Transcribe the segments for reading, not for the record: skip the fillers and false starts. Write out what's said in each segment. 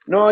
No,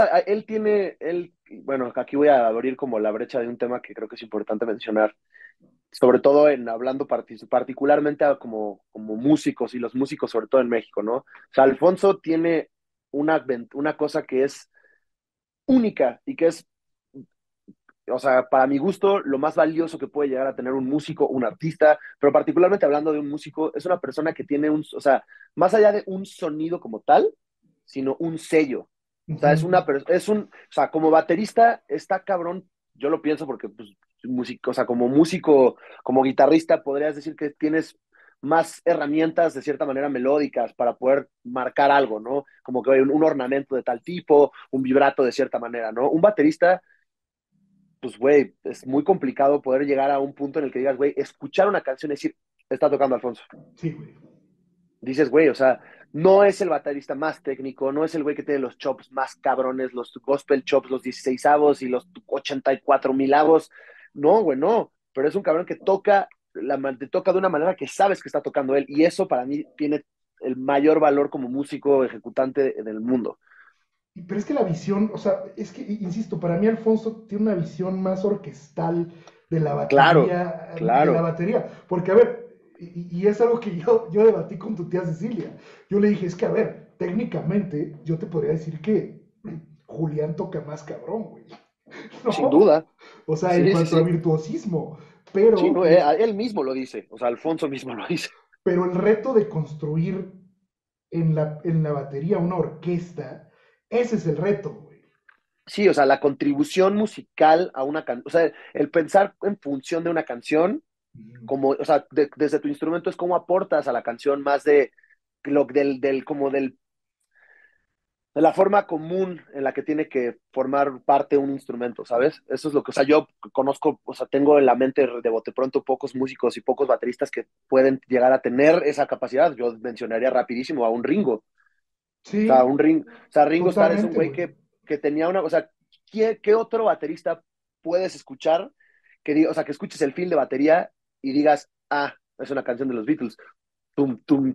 bueno, aquí voy a abrir como la brecha de un tema que creo que es importante mencionar, sobre todo en hablando particularmente como músicos y los músicos, sobre todo en México, ¿no? O sea, Alfonso tiene una cosa que es única y que es, o sea, para mi gusto, lo más valioso que puede llegar a tener un músico, un artista, pero particularmente hablando de un músico, es una persona que tiene o sea, más allá de un sonido como tal, sino un sello. O sea, Ujú. o sea, como baterista está cabrón, yo lo pienso porque, pues, músico, o sea, como músico, como guitarrista, podrías decir que tienes más herramientas de cierta manera melódicas para poder marcar algo, ¿no? Como que hay un ornamento de tal tipo, un vibrato de cierta manera, ¿no? Un baterista pues, güey, es muy complicado poder llegar a un punto en el que digas, güey, escuchar una canción y decir, está tocando Alfonso. Sí, güey. Dices, güey, o sea, no es el baterista más técnico, no es el güey que tiene los chops más cabrones, los gospel chops, los 16avos y los 84.000avos. No, güey, no. Pero es un cabrón que te toca de una manera que sabes que está tocando él. Y eso para mí tiene el mayor valor como músico ejecutante del mundo. Pero es que la visión, o sea, es que, insisto, para mí Alfonso tiene una visión más orquestal Claro, claro. porque a ver, y es algo que yo debatí con tu tía Cecilia, yo le dije, es que a ver, técnicamente yo te podría decir que Julián toca más cabrón, güey, Sin ¿no? duda. O sea, en Sí, sí, cuanto a sí. virtuosismo, Sí, pero no, el, él mismo lo dice, o sea, Alfonso mismo lo dice. pero el reto de construir en la batería una orquesta, ese es el reto, güey. Sí, o sea, la contribución musical a una canción, o sea, el pensar en función de una canción, como, o sea, desde tu instrumento es cómo aportas a la canción más de de la forma común en la que tiene que formar parte un instrumento, ¿sabes? Eso es lo que, o sea, yo conozco, o sea, tengo en la mente de bote pronto pocos músicos y pocos bateristas que pueden llegar a tener esa capacidad. Yo mencionaría rapidísimo a un Ringo. O sea, Sí, Ringo Starr es un totalmente, güey güey. que tenía o sea, ¿qué otro baterista puedes escuchar o sea, que escuches el feel de batería y digas, ah, es una canción de los Beatles? Tum, tum,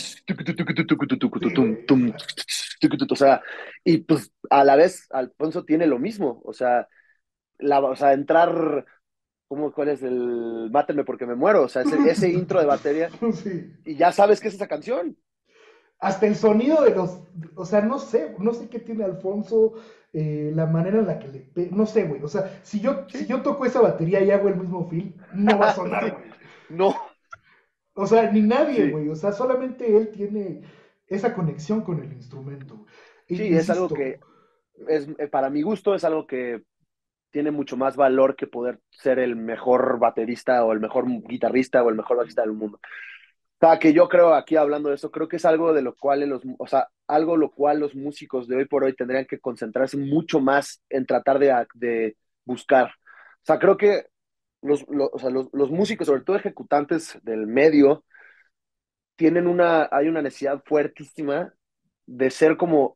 Sí, tum, güey, tum, claro. o sea, y pues a la vez Alfonso tiene lo mismo, o sea, o sea, entrar, ¿cuál es el Máteme porque me muero? O sea, ese intro de batería Sí. y ya sabes que es esa canción. Hasta el sonido de los, o sea, no sé qué tiene Alfonso, la manera en la que no sé, güey. O sea, si Sí, yo toco esa batería y hago el mismo feel, no va a sonar, sí, güey. no, O sea, ni nadie, sí. güey. O sea, solamente él tiene esa conexión con el instrumento. Sí, es algo Insisto, que para mi gusto es algo que tiene mucho más valor que poder ser el mejor baterista o el mejor guitarrista o el mejor bajista del mundo. O sea, que yo creo, aquí hablando de eso, creo que es algo de lo cual o sea, algo lo cual los músicos de hoy por hoy tendrían que concentrarse mucho más en tratar de buscar. O sea, creo que o sea, los músicos, sobre todo ejecutantes del medio, hay una necesidad fuertísima de ser como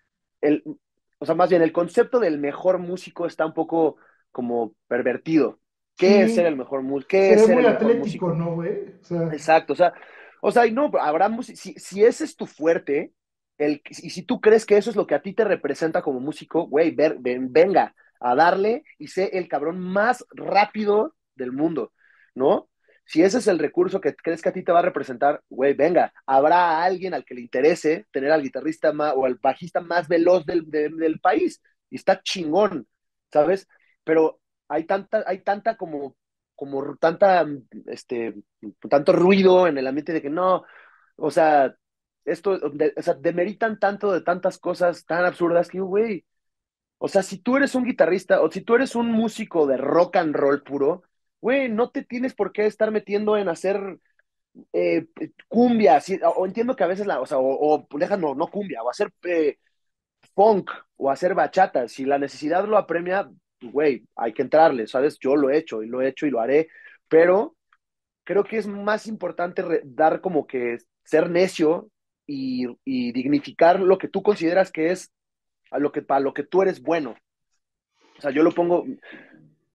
o sea, más bien el concepto del mejor músico está un poco como pervertido. ¿Qué es ser sí, el mejor músico? ¿Qué se es ve ser muy el mejor atlético, músico? ¿no, güey? O sea, Exacto, o sea, y no, si ese es tu fuerte, y si tú crees que eso es lo que a ti te representa como músico, güey, venga a darle y sé el cabrón más rápido del mundo, ¿no? Si ese es el recurso que crees que a ti te va a representar, güey, venga, habrá alguien al que le interese tener al guitarrista más o al bajista más veloz del país, y está chingón, ¿sabes? Pero hay tanta como tanta, tanto ruido en el ambiente de que no, o sea, o sea, demeritan tanto de tantas cosas tan absurdas que, güey, o sea, si tú eres un guitarrista o si tú eres un músico de rock and roll puro, güey, no te tienes por qué estar metiendo en hacer cumbia, o entiendo que a veces o sea, déjame, no cumbia, o hacer funk o hacer bachata, si la necesidad lo apremia, güey, hay que entrarle, ¿sabes? Yo lo he hecho y lo he hecho y lo haré, pero creo que es más importante dar como que ser necio y dignificar lo que tú consideras que es para lo que tú eres bueno. O sea, yo lo pongo,